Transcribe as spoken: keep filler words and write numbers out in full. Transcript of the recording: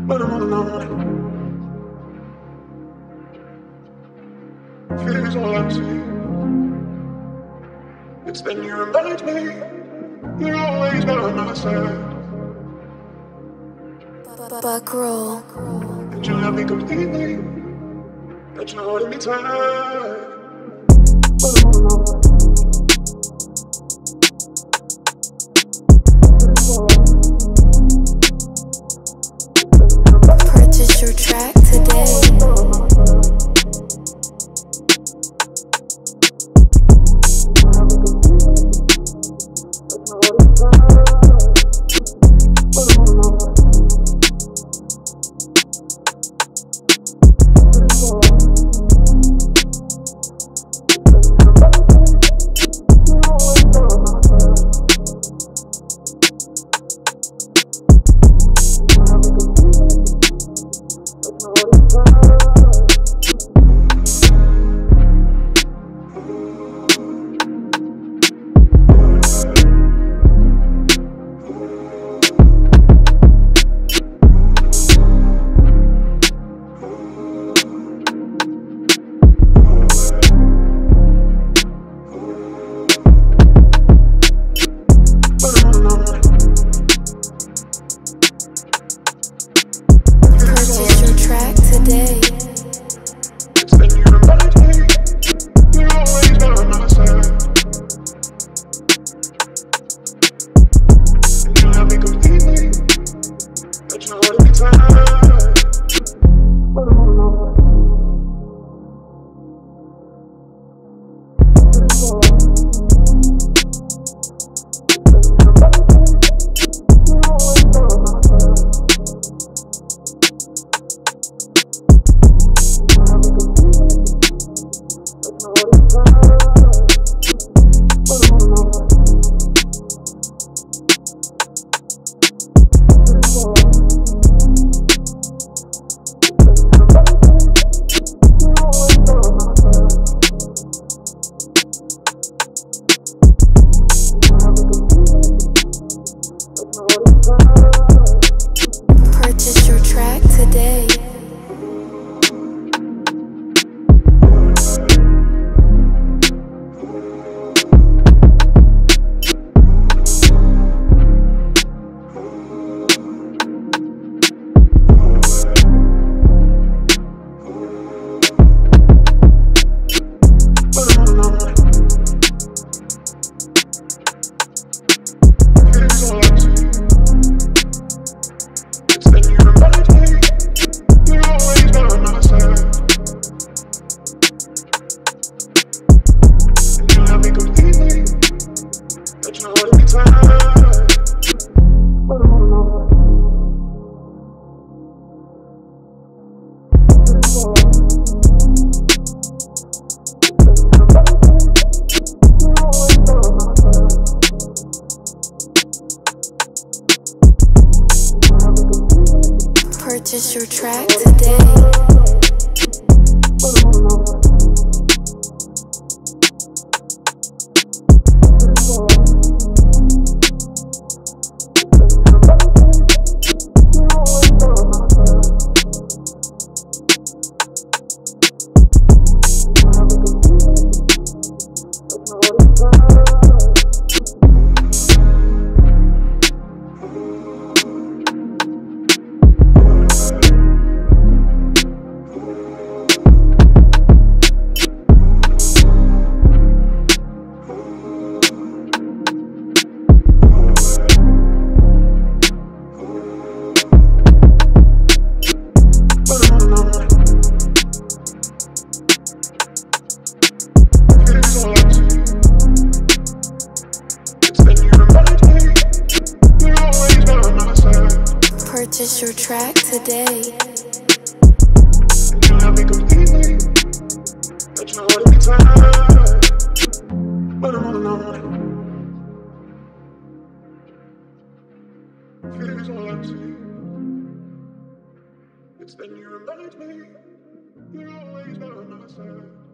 but I'm all alone. Fear is all I see. It's then you remind me you're always by my side. Buckroll. And you love me completely. That you're holding me tight. But I'm all alone. Purchase your track today. Purchase your track today. It's then you remind me you're always by my side. And you love me completely. That you're holding me tight. But I'm all alone. Purchase your track today. Purchase your track today. Purchase your track today. And you love me completely. That you're holding me tight. But I'm all alone. Fear is all I see. It's then you remind me you're always by my side.